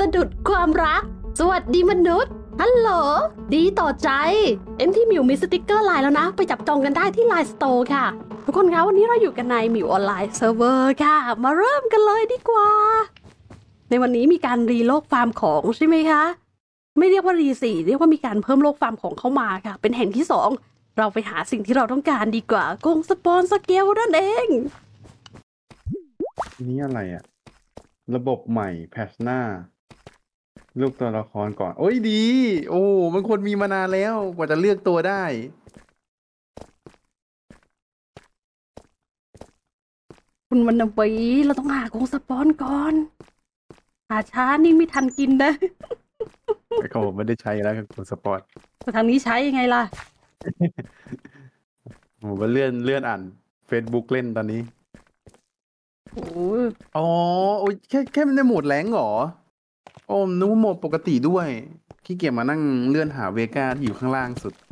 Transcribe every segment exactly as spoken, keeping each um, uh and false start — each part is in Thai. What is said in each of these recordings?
สะดุดความรักสวัสดีมนุษย์ฮัลโหลดีต่อใจเอ็มที่หมิวมีสติกเกอร์ไลน์แล้วนะไปจับจองกันได้ที่ไลน์สโตร์ค่ะทุกคนคะวันนี้เราอยู่กันในหมิวออนไลน์เซิร์ฟเวอร์ค่ะมาเริ่มกันเลยดีกว่าในวันนี้มีการรีโลกฟาร์มของใช่ไหมคะไม่เรียกว่ารีสี่เรียกว่ามีการเพิ่มโลกฟาร์มของเข้ามาค่ะเป็นแห่งที่สองเราไปหาสิ่งที่เราต้องการดีกว่ากงสปอนสเกลนั่นเองนี่อะไรอะระบบใหม่แพทหน้าเลือกตัวละครก่อนโอ้ยดีโอ้มันควรมีมานานแล้วกว่าจะเลือกตัวได้คุณวันนบีเราต้องหากงสปอนก่อนหาช้านี่ไม่ทันกินนะแต่เขาไม่ได้ใช้แล้วครับกดสปอร์ตแต่ทางนี้ใช้ยังไงล่ะผมว่าเลื่อนเลื่อนอ่าน Facebook เล่นตอนนี้โอ้อ๋อโอ้ยแค่แค่ในโหมดแรงเหรอโอ้นึกว่าโหมดปกติด้วยขี้เกียจมานั่งเลื่อนหาเวก้าที่อยู่ข้างล่างสุด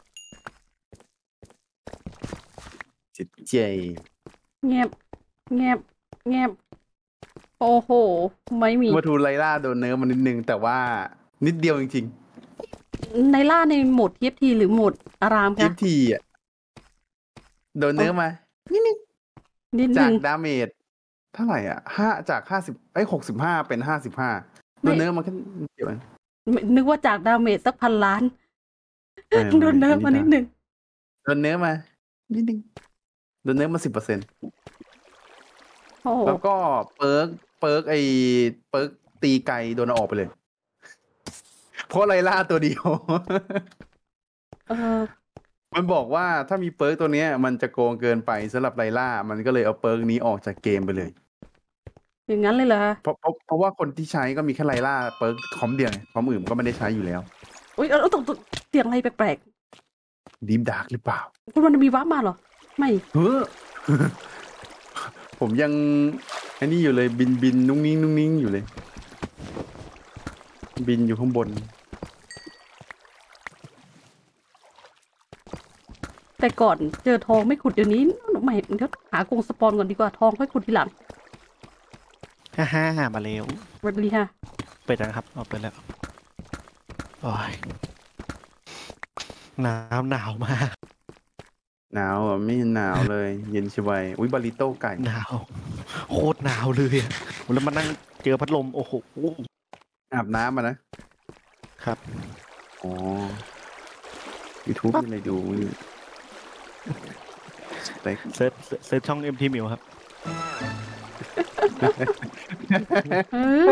จิตใจเงียบเงียบเงียบโอ้โหไม่มีมาทูไลล่าโดนเนิร์ฟมานิดนึงแต่ว่านิดเดียวจริงในล่าในโหมด ที เอฟ ที หรือโหมดอารามๆคะที อ่ะโดนเนิร์ฟมานิดนึงนิดจานึกงดาเมจเท่าไหร่อ่ะห้าจากห้าสิบไอ้หกสิบห้าเป็นห้าสิบห้าโดนเนิร์ฟมาแค่นิดเดียวเองนึกว่าจากดาเมจสักพันล้านไม่ไม่โดนเนิร์ฟมานิดนึงโดนเนิร์ฟมานิดนึงโดนเนิร์ฟมาสิบเปอร์เซ็นต์โอ้แล้วก็เปิร์กเปิร์กไอเปิร์กตีไกลโดนเอาออกไปเลย เพราะไลล่าตัวเดียวเออมันบอกว่าถ้ามีเปิร์กตัวเนี้ย มันจะโกงเกินไปสำหรับไลล่ามันก็เลยเอาเปิร์กนี้ออกจากเกมไปเลยอย่างนั้นเลยเหรอเพราะเพราะเพราะว่าคนที่ใช้ก็มีแค่ไลล่าเปิร์กคอมเดียวไงคอมอื่นก็ไม่ได้ใช้อยู่แล้วอุ้ยเอาตกตกเสียงอะไรแปลกดีฟดาร์กหรือเปล่าๆคุณวันมีวาร์ปมาเหรอไม่เฮ้อ ผมยังอันนี้อยู่เลยบินบินนุ่งนิ่งนุ่งนิ่งอยู่เลย บินอยู่ข้างบนแต่ก่อนเจอทองไม่ขุดเดี๋ยวนี้ไม่เดี๋ยวหากงสปอนก่อนดีกว่าทองค่อยขุดทีหลังฮ่าฮ่ามาเร็วสวัสดีค่ะเปิดแล้วครับเอาเปิดแล้วโอ้ยหนาวหนาวมากหนาวอ่ะไม่หนาวเลย เย็นชิบายอุ้ยบาริโต้ไก่หนาวโคตรหนาวเลยอะแล้วมานั่งเจอพัดลมโอ้โหอาบน้ำมานะครับ อ๋อ YouTube มีอะไรดูนี่สเต็กเซิร์ชเซิร์ชช่องเอ็มทีมิวครับเออ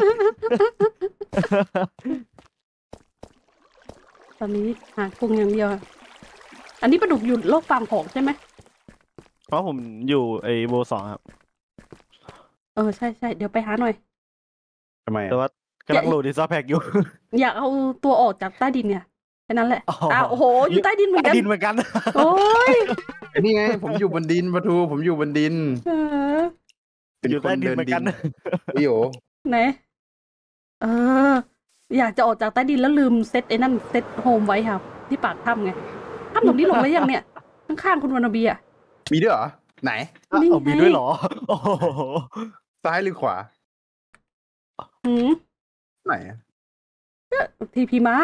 ตอนนี้หากุ้งอย่างเดียวอะอันนี้ปลาดุกอยู่โลกฟาร์มของใช่ไหมเพราะผมอยู่ไอโบสองครับเออใช่ใช่เดี๋ยวไปหาหน่อยทำไมแต่อ่ะว่ากำลังโหลดดิซอแพ็กอยู่อยากเอาตัวออกจากใต้ดินเนี่ยแค่นั้นแหละอ๋ออ้อ้าวโอ้โหอยู่ใต้ดินเหมือนใต้กันดินเหมือนกันโอ้ยไอ้นี่ไง ผมอยู่บนดินปะทูผมอยู่บนดินเออเป็นอยู่คนใต้ดินเดินเหมือนดิกันนวิโอไหนเออ อยากจะออกจากใต้ดินแล้วลืมเซตไอ้นั่นเซตโฮมไว้ครับ ที่ปากถ้ำไงถ้ำตรงนี้ลงแล้วยังเนี่ย ข้างๆคุณวานาบีอ่ะมีด้วยเหรอ ไหนนี่ไงเอามีด้วยเหรอ โอ้โหซ้ายหรือขวาหืมไหนอ่ะทีพีมา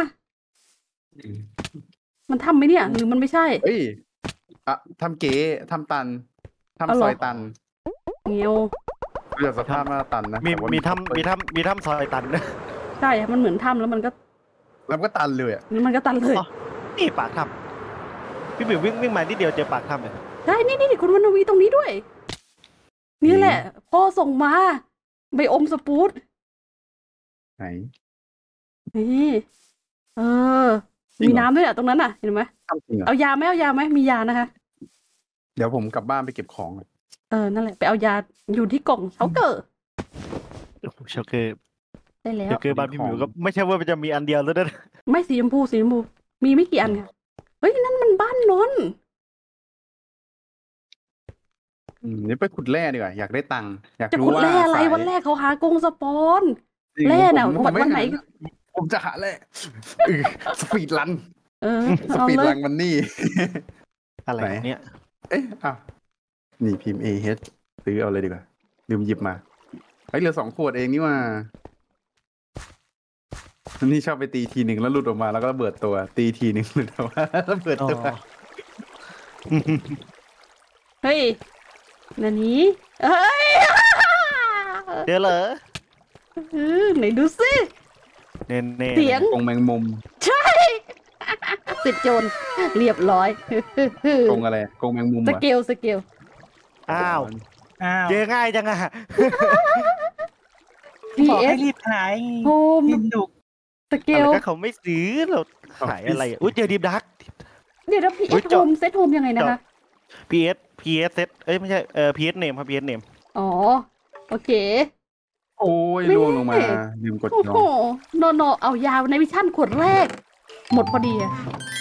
มันทำไหมเนี่ย หรือมันไม่ใช่เอ้ยอ่ะทำเก๋ทำตันเอาทำเหรซออยตันเงี้ยวดูจากสภาพหน้าตันนะมีแต่ว่ามีถ้ำมีถ้ำมีถ้ำซอยตันใช่มันเหมือนถ้ำแล้วมันก็แล้วก็ตันเลยอ่ะแล้วมันก็ตันเลยอ๋อ นี่ปากถ้ำพี่บิววิ่งวิ่งมานิดเดียวเจอปากถ้ำเลยใช่นี่นี่คุณวรรณวีตรงนี้ด้วย นี่แหละ พ่อส่งมาไบโอมสปูตไหนนี่เออจริงเหรอมีน้ำด้วยอ่ะตรงนั้นอ่ะ เห็นไหมทำจริงเหรอเอายาไหมเอายาไหมมียานะคะเดี๋ยวผมกลับบ้านไปเก็บของก่อนเออ นั่นแหละ ไปเอายาอยู่ที่กล่องเชาเกอร์โอ้โหเชลเกอร์ได้แล้เชวลเกอร์บ้านพี่บิวก็ไม่ใช่ว่ามันจะมีอันเดียวแล้วนะไม่สีชมพูสีชมพูมีไม่กี่อันค่ะ เฮ้ย นั่นมันบ้านนนท์อืมนี่ไปขุดแร่ดีกว่าอยากได้ตังค์อยากจะรู้ขุดว่าแร่อะไรสายวันแรกเขาหากงสปอนจริงแร่น่ะผมผมวันม่วันไหนาผมจะหาแร่อื้อสปีดรันเออสเอาปีดเลรัยนมันนี่อะไรไหนเนี่ยเอ๊ะอ้าวนี่พิมพ์ A H ซื้อเอาเลยดีกว่าลืมหยิบมาเฮ้ยเหลือสองขวดเองนี่ว่านี่ชอบไปตีทีหนึ่งแล้วหลุดออกมาแล้วก็ระเบิดตัว ตีทีหนึ่งหลุดออกมาระเบิดอ๋อตัวเฮ้ยนันนี้เฮ้ยเจอเหรอเออไหนดูสิเน่เน่เสียงกรงแมงมุมใช่ติดโจรเรียบร้อยกรงอะไรกรงแมงมุมสเหรอเกลสเกลอ้าวอ้าวเจอง่ายจังอะพีบอกเอให้สรีบขายโฮมกินดุกสเกอะไรลก็เขาไม่ซื้อเราขายอะไรอะอุ้ยเจอดีมดักเดี๋ยวนะพีเออุ๊สยโฮเจาะมเซตโฮมยังไงนะคะพีเอสพีเอสเซตเอ้ยไม่ใช่เออพีเอสเนมครับพีเอสเนมอ๋อ โอเคโอ้ยนี่ล่วงลงมาลืมกดโอ้จอโหโนโนเอายาวในวิชั่นขวดแรก หมดพอดีอะ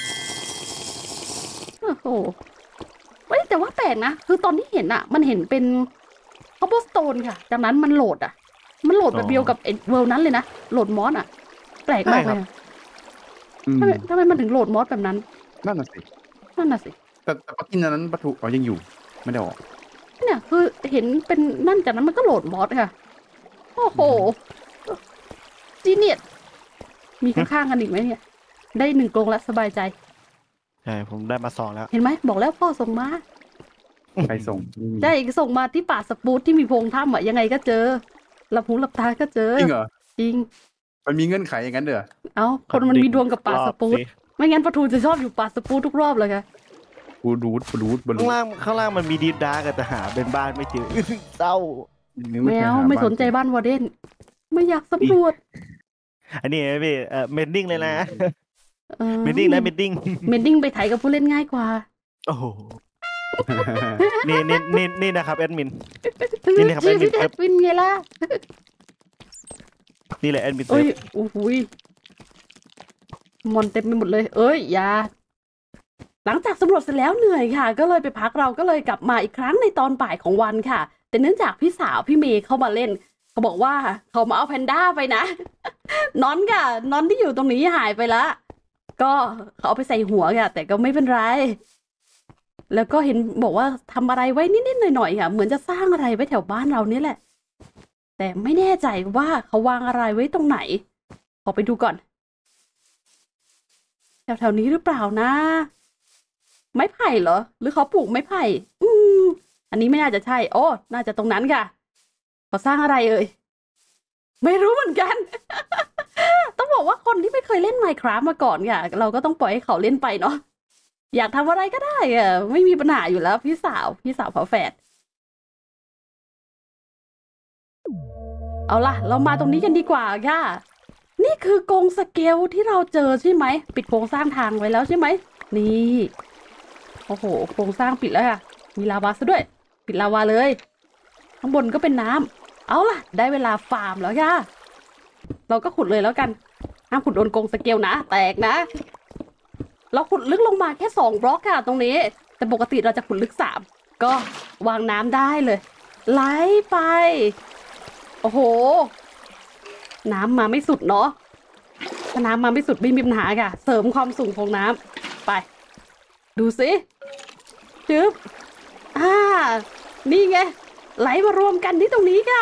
โอ้โหเว้ยแต่ว่าแปลกนะ คือตอนที่เห็นอะมันเห็นเป็นคอบเบอร์สโตนค่ะ จากนั้นมันโหลดอะมันโหลดแบบเดียวกับไอ้เวิลด์นั้นเลยนะ โหลดมอสอะแปลกมากเลยอะอืมทำไมทำไมมันถึงโหลดมอสแบบนั้นนั่นน่ะสินั่นน่ะสิแต่แต่ปะกินอันนั้นปลาทูอ๋อยังอยู่ ไม่ได้ออกเนี่ยคือเห็นเป็นนั่นจากนั้นมันก็โหลดมอสค่ะ โอ้โหจีเนียสมีข้างๆกันอีกไหมเนี่ย ได้หนึ่งกรงแล้วสบายใจใช่ผมได้มาสองแล้วเห็นไหมบอกแล้วพ่อส่งมาใครส่งไม่มีได้ส่งมาที่ป่าสปูตที่มีโพรงถ้ำอ่ะยังไงก็เจอหลับหูหลับตาก็เจอจริงเหรอจริงมันมีเงื่อนไขอย่างนั้นเด้อเอ้าคนมันมีดวงกับป่าสปูตสิไม่งั้นปะทูจะชอบอยู่ป่าสปูตทุกรอบเลยค่ะบูรูดบูรูดบูรูข้างดล่างข้างล่างมันมีดีมดักแต่หาเป็นบ้านไม่เจอ เศร้าแมวไม่สนใจบ้านวอร์เดนไม่อยากสำรวจอันนี้ไอ้พี่เออเมนดิ้งเลยนะเออเมนดิ้งนะเมนดิ้งเมนดิ้งไปไถกับผู้เล่นง่ายกว่าโอ้โหนี่นี่นี่นี่นะครับแอดมิน นี่นะครับชีวิตแอแอดดมิวินนไงล่ะนี่แหละแอดมินเอ้ยโอ้โหยมอนเต็มไปหมดเลย เอ้ยอย่าหลังจากสำรวจเสร็จแล้วเหนื่อยค่ะ ก็เลยไปพักเราก็เลยกลับมาอีกครั้งในตอนบ่ายของวันค่ะ แต่เนื่องจากพี่สาวพี่เมย์เข้ามาเล่น เขาบอกว่าเขามาเอาแพนด้าไปนะ นอนค่ะนอนที่อยู่ตรงนี้หายไปละก็เขาเอาไปใส่หัวค่ะ แต่ก็ไม่เป็นไร แล้วก็เห็นบอกว่าทำอะไรไว้นิดๆหน่อยๆค่ะ เหมือนจะสร้างอะไรไว้แถวบ้านเรานี่แหละ แต่ไม่แน่ใจว่าเขาวางอะไรไว้ตรงไหน ขอไปดูก่อน แถวๆนี้หรือเปล่านะ ไม้ไผ่เหรอ หรือเขาปลูกไม้ไผ่ อืม อันนี้ไม่น่าจะใช่ โอ้ น่าจะตรงนั้นค่ะเขาสร้างอะไรเอ่ย ไม่รู้เหมือนกัน ต้องบอกว่าคนที่ไม่เคยเล่น Minecraft มาก่อนค่ะ เราก็ต้องปล่อยให้เขาเล่นไปเนาะ อยากทำอะไรก็ได้อะไม่มีปัญหาอยู่แล้วพี่สาว พี่สาวฝาแฝด เอาล่ะ เรามาตรงนี้กันดีกว่าค่ะ นี่คือกรงสเกลที่เราเจอใช่ไหม ปิดโครงสร้างทางไว้แล้วใช่ไหม นี่ โอ้โห โครงสร้างปิดแล้วค่ะ มีลาวาซะด้วย ปิดลาวาเลย ข้างบนก็เป็นน้ำ เอาล่ะ ได้เวลาฟาร์มแล้วค่ะ เราก็ขุดเลยแล้วกัน ห้ามขุดโดนกรงสเกลนะ แตกนะ เราขุดลึกลงมาแค่สองบล็อกค่ะตรงนี้ แต่ปกติเราจะขุดลึกสาม ก็วางน้ำได้เลย ไหลไป โอ้โห น้ำมาไม่สุดเนาะ ถ้าน้ำมาไม่สุดไม่มีปัญหาค่ะ เสริมความสูงของน้ำไป ดูสิจึ๊บอ่า นี่ไง ไหลมารวมกันที่ตรงนี้ค่ะ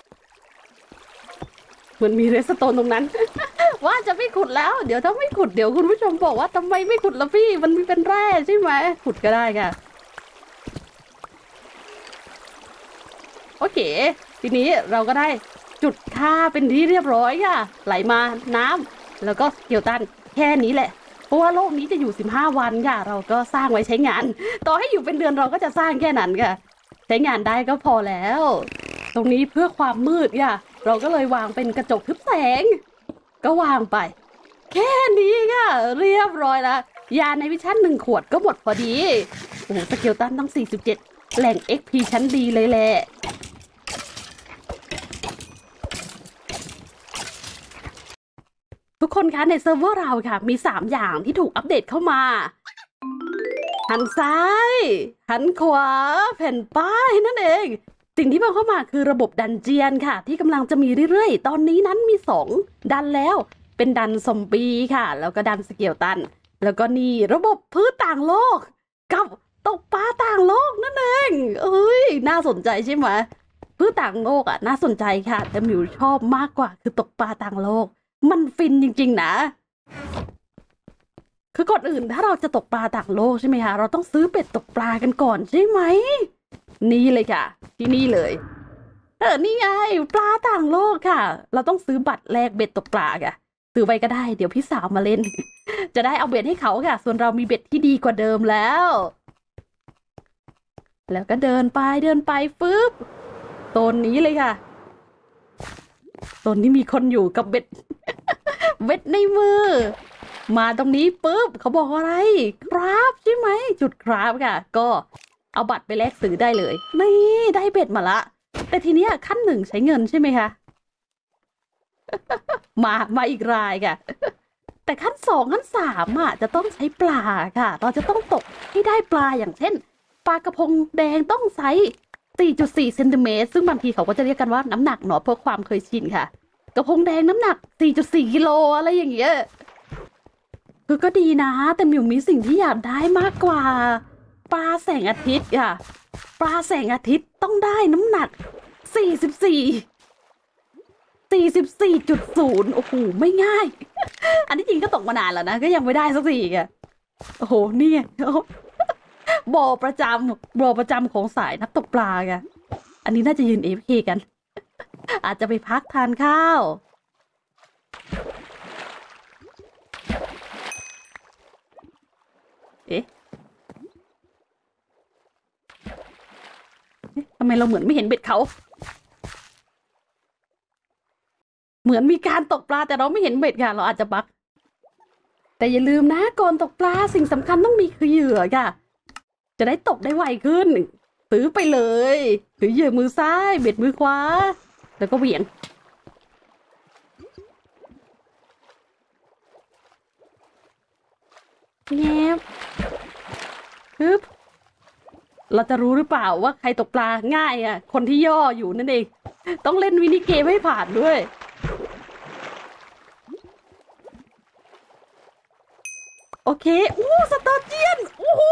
เหมือนมีเรสโตนตรงนั้น ว่าจะไม่ขุดแล้ว เดี๋ยวถ้าไม่ขุดเดี๋ยวคุณผู้ชมบอกว่าทำไมไม่ขุดล่ะพี่ มันมีเป็นแร่ใช่ไหม ขุดก็ได้ค่ะ โอเค ทีนี้เราก็ได้จุดค่าเป็นที่เรียบร้อยค่ะ ไหลมาน้ำแล้วก็เกี่ยวตันแค่นี้แหละ เพราะว่าโลกนี้จะอยู่สิบห้าวันค่ะ เราก็สร้างไว้ใช้งาน ต่อให้อยู่เป็นเดือนเราก็จะสร้างแค่นั้นค่ะ ใช้งานได้ก็พอแล้ว ตรงนี้เพื่อความมืดค่ะ เราก็เลยวางเป็นกระจกทึบแสง ก็วางไป แค่นี้ค่ะ เรียบร้อยแล้ว ยาในวิชั่นหนึ่งขวดก็หมดพอดี โอ้โหสเกลตันตั้งสี่สิบเจ็ดแหล่ง เอ็กซ์ พี ชั้นดีเลยแหละ ทุกคนคะในเซิร์ฟเวอร์เราค่ะ มีสามอย่างที่ถูกอัปเดตเข้ามา หันซ้าย หันขวา แผ่นป้ายนั่นเอง สิ่งที่เพิ่มเข้ามาคือระบบดันเจียนค่ะ ที่กำลังจะมีเรื่อยๆ ตอนนี้นั้นมีสองดันแล้ว เป็นดันซอมบี้ค่ะ แล้วก็ดันสเกลตัน แล้วก็นี่ระบบพืชต่างโลก กับตกปลาต่างโลกนั่นเองเอ้ยน่าสนใจใช่ไหมพืชต่างโลกอ่ะน่าสนใจค่ะ แต่หมิวชอบมากกว่าคือตกปลาต่างโลกมันฟินจริงๆนะคือก่อนอื่นถ้าเราจะตกปลาต่างโลกใช่ไหมคะเราต้องซื้อเบ็ดตกปลากันก่อนใช่ไหมนี่เลยค่ะที่นี่เลยเออนี่ไงปลาต่างโลกค่ะเราต้องซื้อบัตรแลกเบ็ดตกปลาค่ะซื้อไว้ก็ได้เดี๋ยวพี่สาวมาเล่น จะได้เอาเบ็ดให้เขาค่ะส่วนเรามีเบ็ดที่ดีกว่าเดิมแล้วแล้วก็เดินไปเดินไปฟึบโซนนี้เลยค่ะโซนนี้มีคนอยู่กับเบ็ด เบ็ดในมือมาตรงนี้ปุ๊บเขาบอกอะไรครับใช่ไหมจุดครับค่ะก็เอาบัตรไปแลกซื้อได้เลยนี่ได้เบ็ดมาละแต่ทีเนี้ยขั้นหนึ่งใช้เงินใช่ไหมคะ มามาอีกรายค่ะ แต่ขั้นสองขั้นสามอ่ะจะต้องใช้ปลาค่ะเราจะต้องตกให้ได้ปลาอย่างเช่นปลากระพงแดงต้องไซส์ สี่จุดสี่ เซนติเมตรซึ่งบางทีเขาก็จะเรียกกันว่าน้ำหนักเนาะเพื่อความเคยชินค่ะกระพงแดงน้ำหนัก สี่จุดสี่ กิโลอะไรอย่างเงี้ยคือก็ดีนะแต่มิวมีสิ่งที่อยากได้มากกว่าปลาแสงอาทิตย์ค่ะปลาแสงอาทิตย์ต้องได้น้ำหนัก สี่สิบสี่ สี่สิบสี่จุดศูนย์ โอ้โหไม่ง่าย อันนี้จริงก็ตกมานานแล้วนะก็ยังไม่ได้สักทีอ่ะโอ้โหนี่ไงบ่อประจำบ่อประจำของสายนักตกปลาไงอันนี้น่าจะยืน เอ เอฟ เค กัน อาจจะไปพักทานข้าวเอ๊ะทำไมเราเหมือนไม่เห็นเบ็ดเขาเหมือนมีการตกปลาแต่เราไม่เห็นเบ็ดค่ะเราอาจจะบักแต่อย่าลืมนะก่อนตกปลาสิ่งสำคัญต้องมีคือเหยื่อค่ะจะได้ตกได้ไวขึ้นซื้อไปเลยถือเหยื่อมือซ้ายเบ็ดมือขวาแล้วก็เหวี่ยงแงบฮึบเราจะรู้หรือเปล่าว่าใครตกปลาง่ายอ่ะคนที่ย่ออยู่นั่นเองต้องเล่นมินิเกมให้ผ่านด้วยโอเคอู้สตอร์เจียนโอ้โห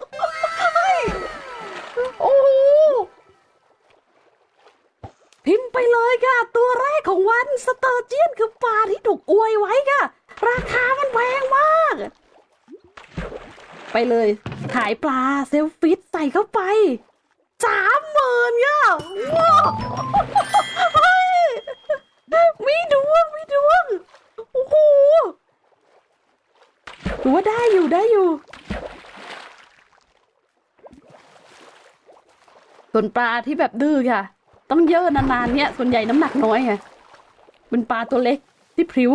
โอ้โหพิมพ์ไปเลยค่ะตัวแรกของวันสตอร์เจียนคือปลาที่ถูกอวยไว้ค่ะราคามันแพงมากไปเลยขายปลาเซลฟิตใส่เข้าไปสามหมื่นค่ะว้าวมีดวงมีดวงโอ้โหถือว่าได้อยู่ได้อยู่ส่วนปลาที่แบบดื้อค่ะต้องเยอะนานๆเนี่ยส่วนใหญ่น้ำหนักน้อยค่ะเป็นปลาตัวเล็กที่พริ้ว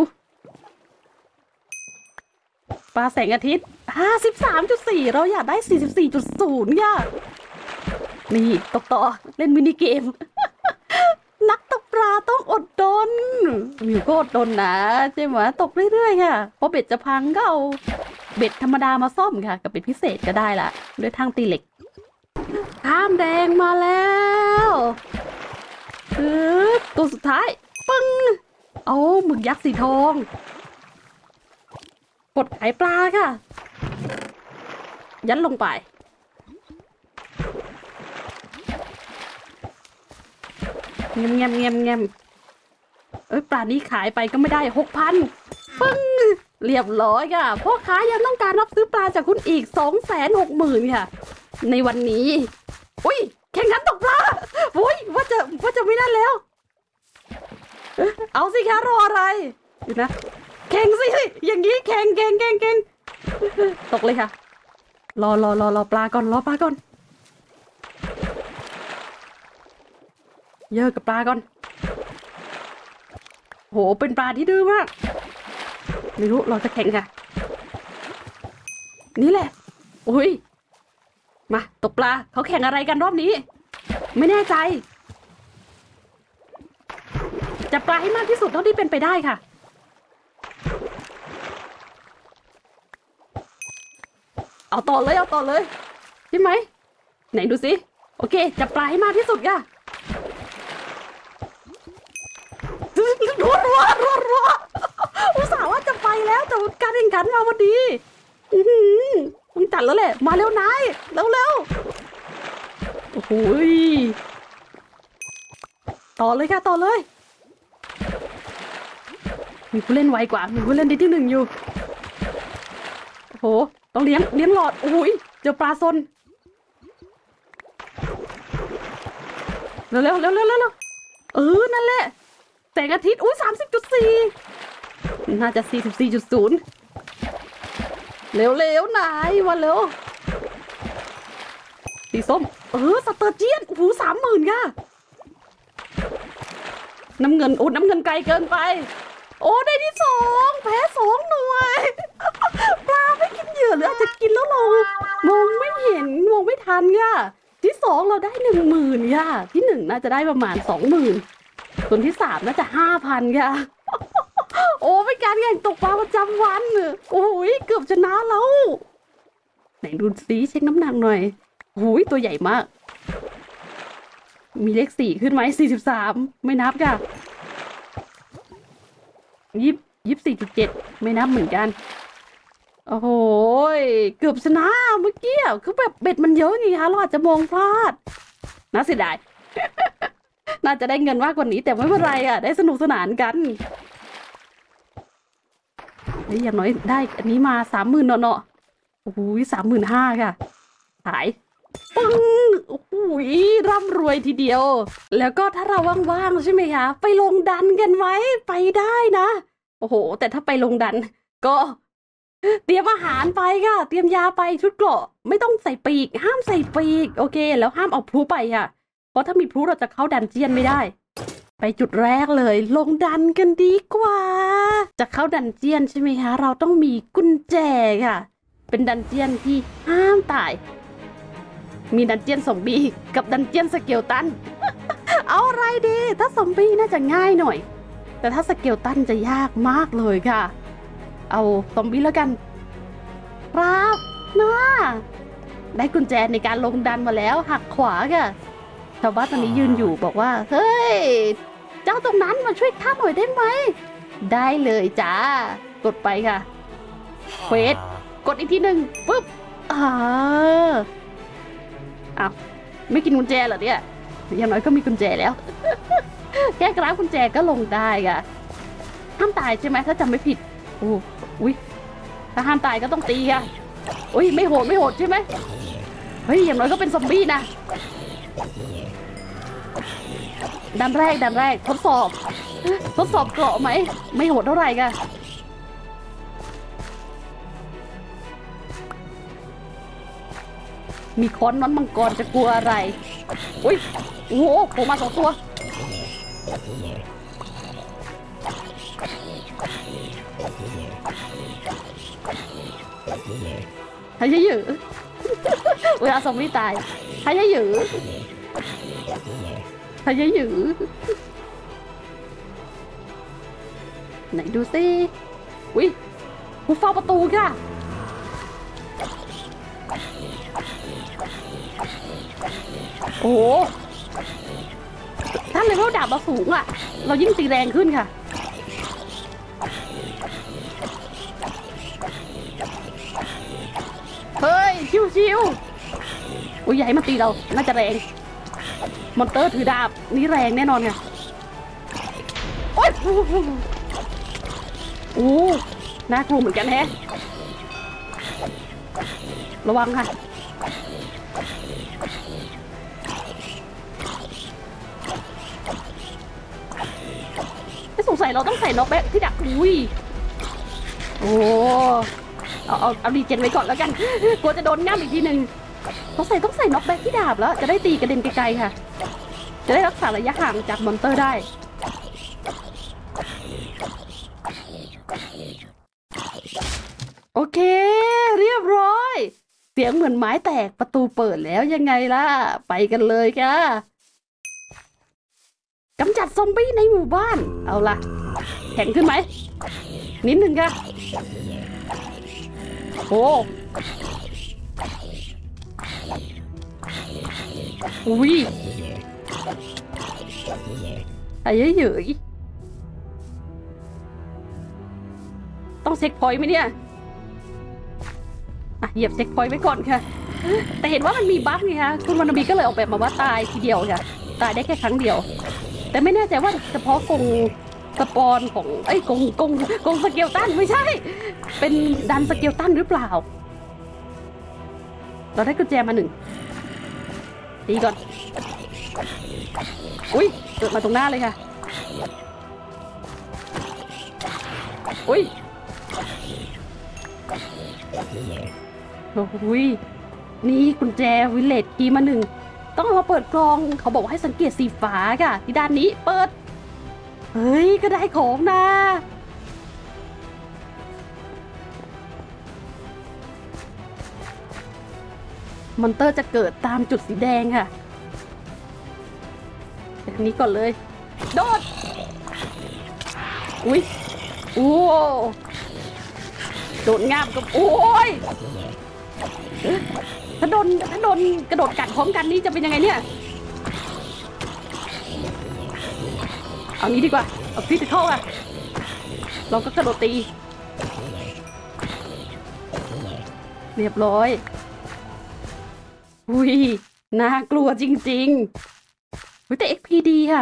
ปลาแสงอาทิตย์ ห้าสิบสามจุดสี่ เราอยากได้ สี่สิบสี่จุดศูนย์ ค่ะนี่ตกต่อเล่นมินิเกม นักตกปลาต้องอดทนมิวก็อดทนนะใช่ไหมตกเรื่อยๆค่ะพอเบ็ดจะพังก็เอาเบ็ดธรรมดามาซ่อมค่ะกับเบ็ดพิเศษก็ได้ละด้วยทางตีเหล็กข้ามแดงมาแล้วปึ๊บตัวสุดท้ายปึ้งโอ้หมึกยักษ์สีทองกดขายปลาค่ะยัดลงไปเงียบเงียบเงียบเงียบเอ้ยปลานี้ขายไปก็ไม่ได้หกพันปึ้งเรียบร้อยค่ะพ่อค้ายังต้องการรับซื้อปลาจากคุณอีกสองแสนหกหมื่นค่ะในวันนี้อุ้ยแข่งขันตกปลาอุ้ยว่าจะว่าจะไม่ได้แล้วเอาสิคะรออะไรอยู่นะแข่งสิอย่างนี้แข่งแข่งแข่งแข่งตกเลยค่ะรอรอรอรอปลาก่อนรอปลาก่อนเยอะกับปลาก่อนโหเป็นปลาที่ดื้อมากไม่รู้เราจะแข่งค่ะนี่แหละอุ้ยมาตกปลาเขาแข่งอะไรกันรอบนี้ไม่แน่ใจจับปลาให้มากที่สุดเท่าที่เป็นไปได้ค่ะเอาต่อเลยเอาต่อเลยใช่ไหมไหนดูสิโอเคจับปลาให้มากที่สุดค่ะรัวรัวรัวรัวอุตส่าห์ว่าจะไปแล้วแต่การแข่งขันมาพอดีอือหือต้องจัดแล้วแหละมาเร็วนายเร็วเร็วโอ้โหต่อเลยค่ะต่อเลยมีผู้เล่นไวกว่ามีผู้เล่นที่หนึ่งอยู่โอ้โหต้องเลี้ยงเลี้ยงหลอดโอ้ยเจอปลาซนเร็วเร็วเร็วเร็วเร็วเออนั่นแหละแสงอาทิตย์อุ้ยสามสิบจุดสี่น่าจะสี่สิบสี่จุดศูนย์เร็วเร็วนายมาเร็วสีส้มเออสเตอร์เจียนโอ้โหสามหมื่นค่ะน้ำเงินโอ้น้ำเงินไกลเกินไปโอ้ได้ที่สองแพ้สองหน่วยปลาไม่กินเหยื่อหรืออาจจะกินแล้วเรามองไม่เห็นมองไม่ทันค่ะที่สองเราได้หนึ่งหมื่นค่ะที่หนึ่งน่าจะได้ประมาณสองหมื่นส่วนที่สามน่าจะห้าพันค่ะโอ้เป็นการแข่งตกปลาประจำวันโอ้ยเกือบชนะแล้วไหนดูซิเช็คน้ำหนักหน่อยโอ้ยตัวใหญ่มากมีเลขสี่ขึ้นไหมสี่สิบสามไม่นับค่ะยี่ยี่สี่จุดเจ็ดไม่นับเหมือนกันโอ้โหเกือบชนะเมื่อกี้คือแบบเบ็ดมันเยอะนี่คะเราอาจจะมองพลาดน่าเสียดาย น่าจะได้เงินมากกว่านี้แต่ไม่เป็นไรอ่ะได้สนุกสนานกันนี่อย่างน้อยได้อันนี้มาสามหมื่นเนาะโอ้โหสามหมื่นห้าค่ะขายปึ้งโอ้โหร่ำรวยทีเดียวแล้วก็ถ้าเราว่างๆใช่ไหมคะไปลงดันกันไว้ไปได้นะโอ้โหแต่ถ้าไปลงดันก็เตรียมอาหารไปค่ะเตรียมยาไปชุดเกราะไม่ต้องใส่ปีกห้ามใส่ปีกโอเคแล้วห้ามเอาพลุไปค่ะเพราะถ้ามีพลุเราจะเข้าดันเจียนไม่ได้ไปจุดแรกเลยลงดันกันดีกว่าจะเข้าดันเจียนใช่ไหมคะเราต้องมีกุญแจค่ะเป็นดันเจียนที่ห้ามตายมีดันเจียนซอมบี้กับดันเจียนสเกลตัน เอาอะไรดีถ้าซอมบี้น่าจะง่ายหน่อยแต่ถ้าสเกลตันจะยากมากเลยค่ะเอาซอมบี้แล้วกันครับนะได้กุญแจในการลงดันมาแล้วหักขวาค่ะชาวบ้านตอนนี้ยืนอยู่บอกว่าเฮ้ยเจ้าตรงนั้นมาช่วยข้าหน่อยได้ไหมได้เลยจ้ากดไปค่ะเควสกดอีกทีหนึ่งปุ๊บอ่าอ้าวไม่กินกุญแจเหรอเนี่ยอย่างน้อยก็มีกุญแจแล้ว แก้กราฟกุญแจก็ลงได้ค่ะห้ามตายใช่ไหมถ้าจำไม่ผิดโอ้อุ้ยถ้าห้ามตายก็ต้องตีค่ะอุ้ยไม่โหดไม่โหดใช่ไหมเฮ้ยอย่างน้อยก็เป็นซอมบี้นะดันแรกดันแรกทดสอบทดสอบเกราะไหมไม่โหดเท่าไหร่ค่ะมีค้อนน้อนมังกรจะกลัวอะไรอุ้ยโอ้โหโผล่มาสองตัวหายยืดเวลาซอมบี้ตายหายยืดหายยืดไหนดูสิอุ้ยผู้เฝ้าประตูค่ะโอ้ถ้าเลเวลดาบเราสูงอ่ะเรายิ่งตีแรงขึ้นค่ะเฮ้ยชิวๆอุ้ยใหญ่มาตีเราน่าจะแรงมอนเตอร์ถือดาบนี่แรงแน่นอนค่ะโอ้ยโอ้น่ากลัวเหมือนกันแฮะระวังค่ะไม่สงสัยเราต้องใส่น็อกแบ็คที่ดักอุ้ยโอ้เอาเอาเอาดีเจนไว้ก่อนแล้วกันกลัวจะโดนง่ามอีกทีหนึ่งต้องใส่ต้องใส่น็อกแบ็คที่ดาบแล้วจะได้ตีกระเด็นไกลๆค่ะจะได้รักษาระยะห่างจากมอนเตอร์ได้โอเคเรียบร้อยเสียงเหมือนไม้แตกประตูเปิดแล้วยังไงล่ะไปกันเลยค่ะกำจัดซอมบี้ในหมู่บ้านเอาล่ะแข็งขึ้นไหมนิดหนึ่งค่ะโอ้อุ้ยอะไรเยอะๆต้องเช็คพอยต์ไหมเนี่ยอ่ะเหยียบเช็คพอยต์ไว้ก่อนค่ะแต่เห็นว่ามันมีบั๊กไงคะคุณวานาบีก็เลยออกแบบมาว่าตายทีเดียวค่ะตายได้แค่ครั้งเดียวแต่ไม่แน่ใจว่าเฉพาะกรงสปอนของไอ้ยกงกงกงสเกลตันไม่ใช่ เป็นดันสเกลตันหรือเปล่าเราได้กุญแจมาหนึ่งตีก่อนอุ้ยเกิดมาตรงหน้าเลยค่ะอุ้ยโอ้ยนี่กุญแจวิลเลจคีย์มาหนึ่งต้องเอามาเปิดกล่องเขาบอกว่าให้สังเกตสีฟ้าค่ะที่ด้านนี้เปิดเฮ้ยก็ได้ของนะมอนเตอร์จะเกิดตามจุดสีแดงค่ะแบบนี้ก่อนเลยโดดอุ้ยโอ้โดดงามกับโอ้ยถ้าโดนถ้าโดนกระโดดกัดพร้อมกันนี่จะเป็นยังไงเนี่ยเอางี้ดีกว่าเอาคริติคอลอะเราก็กระโดดตีเรียบร้อยอุ้ยน่ากลัวจริงๆอุ้ยแต่ เอ็ก พี ดีค่ะ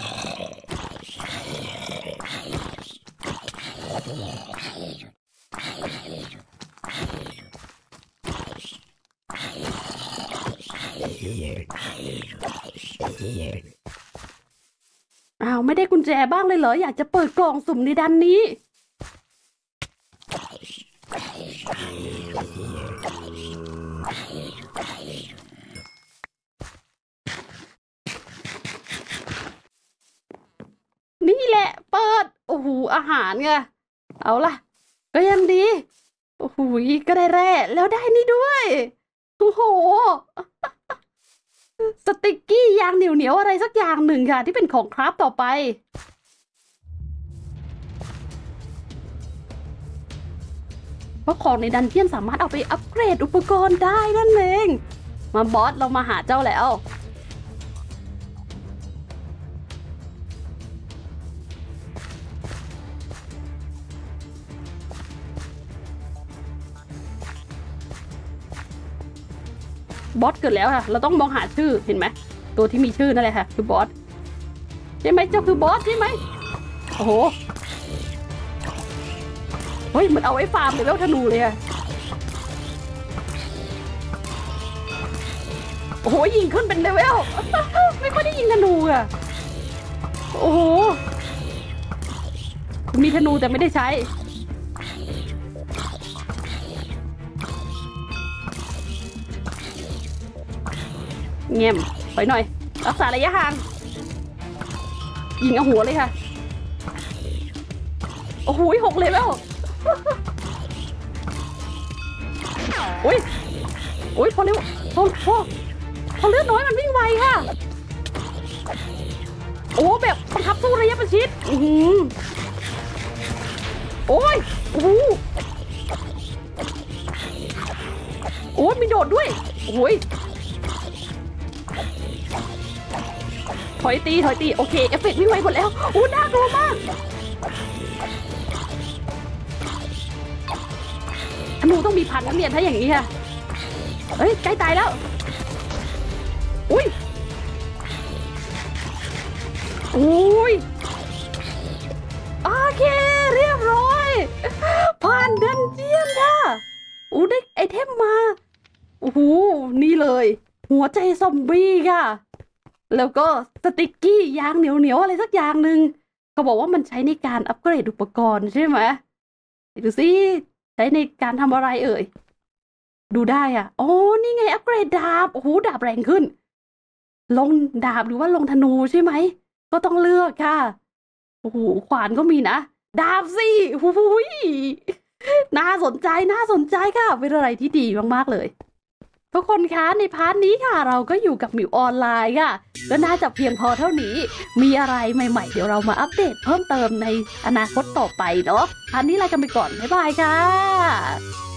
อ้าวไม่ได้กุญแจบ้างเลยเหรออยากจะเปิดกล่องสุ่มในดันนี้นี่แหละเปิดโอ้โหอาหารไงเอาล่ะก็ยังดีโอ้โหก็ได้แร่แล้วได้นี่ด้วยโอ้โหสติกกี้ยางเหนียวเหนียวอะไรสักอย่างหนึ่งค่ะที่เป็นของคราฟต่อไปเพราะของในดันเจียนสามารถเอาไปอัปเกรดอุปกรณ์ได้นั่นเองมาบอสเรามาหาเจ้าแล้วบอสเกิดแล้วค่ะเราต้องมองหาชื่อเห็นไหมตัวที่มีชื่อนั่นแหละค่ะคือบอสใช่ไหมเจ้าคือบอสใช่ไหมโอ้โหเฮ้ยมันเอาไว้ฟาร์มเลเวลธนูเลยอะโอ้โหยิงขึ้นเป็นเลเวลไม่ค่อยได้ยิงธนูอะโอ้โหมีธนูแต่ไม่ได้ใช้เงียบไปหน่อยรักษาระยะห่างยิงเอาหัวเลยค่ะโอ้โหหกเลยแล้วโอ้ยโอ้ยพอเร็วพอพอพอเลือดน้อยมันวิ่งไวค่ะโอ้แบบบังคับสู้ระยะประชิดอือโอ้ยโอ้โหโอ้ยมีโดดด้วยโอ้ยถอยตีถอยตีโอเคเอฟเฟกต์วิ่งไวหมดแล้วอู้น่ากลัวมากธนูต้องมีพันนักเรียนถ้าอย่างนี้ค่ะเฮ้ยใกล้ตายแล้วอุ้ยอุ้ยโอเคเรียบร้อยผ่านดันเจียนค่ะอู้ได้ไอเทมมาโอ้โหนี่เลยหัวใจซอมบี้ค่ะแล้วก็สติกกี้ยางเหนียวเหนียวอะไรสักอย่างหนึ่งเขาบอกว่ามันใช้ในการอัปเกรดอุปกรณ์ใช่ไหมดูสิใช้ในการทำอะไรเอ่ยดูได้อ่ะโอ้นี่ไงอัปเกรดดาบโอ้โหดาบแรงขึ้นลงดาบหรือว่าลงธนูใช่ไหมก็ต้องเลือกค่ะโอ้โหขวานก็มีนะดาบสิโอ้โหน่าสนใจน่าสนใจค่ะเป็นอะไรที่ดีมากๆเลยทุกคนคะในพาร์ทนี้ค่ะเราก็อยู่กับหมิวออนไลน์ค่ะก็น่าจะเพียงพอเท่านี้มีอะไรใหม่ๆเดี๋ยวเรามาอัปเดตเพิ่มเติมในอนาคตต่อไปเนาะพาร์ทนี้ลากันไปก่อนบ๊ายบายค่ะ